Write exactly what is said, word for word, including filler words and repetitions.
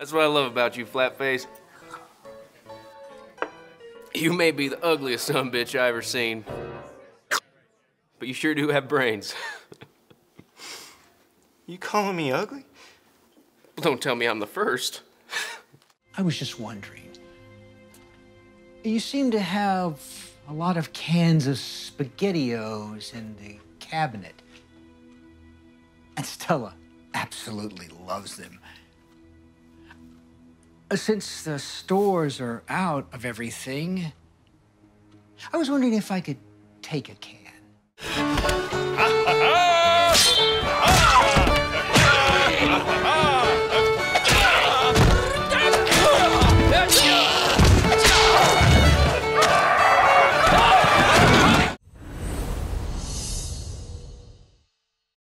That's what I love about you, Flatface. You may be the ugliest sumbitch I ever seen, but you sure do have brains. You calling me ugly? Well, don't tell me I'm the first. I was just wondering. You seem to have a lot of cans of SpaghettiOs in the cabinet. And Stella absolutely loves them. Since the stores are out of everything, I was wondering if I could take a can.